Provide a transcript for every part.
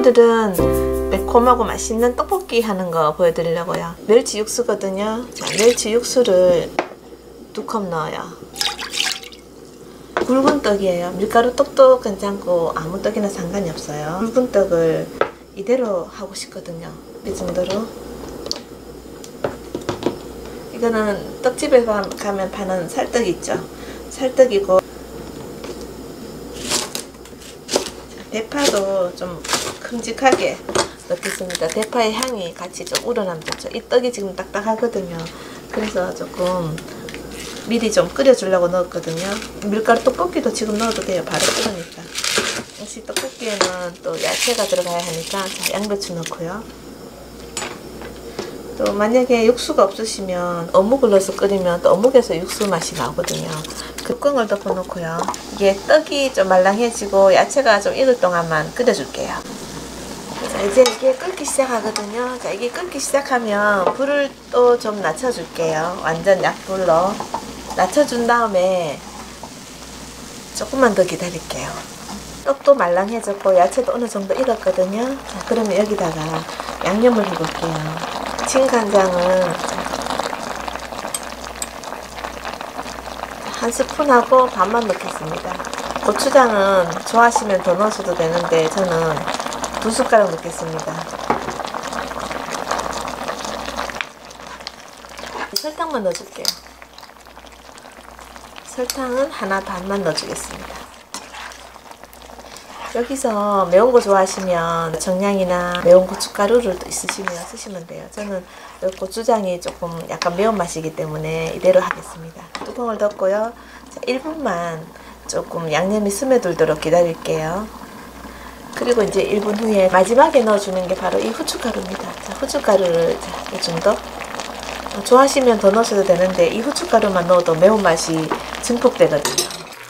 오늘은 매콤하고 맛있는 떡볶이 하는 거 보여드리려고요. 멸치 육수거든요. 자, 멸치 육수를 2컵 넣어요. 굵은 떡이에요. 밀가루 떡도 괜찮고 아무 떡이나 상관이 없어요. 굵은 떡을 이대로 하고 싶거든요. 이 정도로. 이거는 떡집에 가면 파는 살떡 있죠. 살떡이고, 대파도 좀 큼직하게 넣겠습니다. 대파의 향이 같이 좀 우러나면 좋죠. 이 떡이 지금 딱딱하거든요. 그래서 조금 미리 좀 끓여주려고 넣었거든요. 밀가루 떡볶이도 지금 넣어도 돼요. 바로 끓으니까. 역시 떡볶이에는 또 야채가 들어가야 하니까, 자, 양배추 넣고요. 또 만약에 육수가 없으시면 어묵을 넣어서 끓이면 또 어묵에서 육수 맛이 나오거든요. 뚜껑을 덮어 놓고요. 이게 떡이 좀 말랑해지고 야채가 좀 익을 동안만 끓여줄게요. 자, 이제 이게 끓기 시작하거든요. 자, 이게 끓기 시작하면 불을 또 좀 낮춰줄게요. 완전 약불로 낮춰준 다음에 조금만 더 기다릴게요. 떡도 말랑해졌고 야채도 어느 정도 익었거든요. 자, 그러면 여기다가 양념을 해볼게요. 진간장은 1스푼하고 반만 넣겠습니다. 고추장은 좋아하시면 더 넣으셔도 되는데 저는 2숟가락 넣겠습니다. 설탕만 넣어줄게요. 설탕은 하나 반만 넣어주겠습니다. 여기서 매운 거 좋아하시면 정량이나 매운 고춧가루를 또 있으시면 쓰시면 돼요. 저는 고추장이 조금 약간 매운맛이기 때문에 이대로 하겠습니다. 뚜껑을 덮고요. 자, 1분만 조금 양념이 스며들도록 기다릴게요. 그리고 이제 1분 후에 마지막에 넣어주는 게 바로 이 후춧가루입니다. 자, 후춧가루를 이 정도 좋아하시면 더 넣으셔도 되는데 이 후춧가루만 넣어도 매운맛이 증폭되거든요.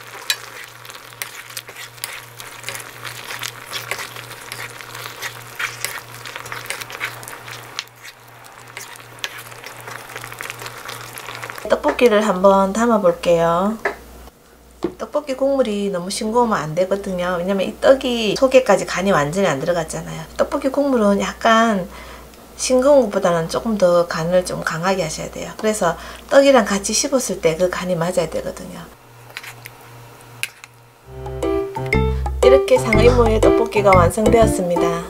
떡볶이를 한번 담아 볼게요. 떡볶이 국물이 너무 싱거우면 안 되거든요. 왜냐면 이 떡이 속에까지 간이 완전히 안 들어갔잖아요. 떡볶이 국물은 약간 싱거운 것보다는 조금 더 간을 좀 강하게 하셔야 돼요. 그래서 떡이랑 같이 씹었을 때 그 간이 맞아야 되거든요. 이렇게 상의모의 떡볶이가 완성되었습니다.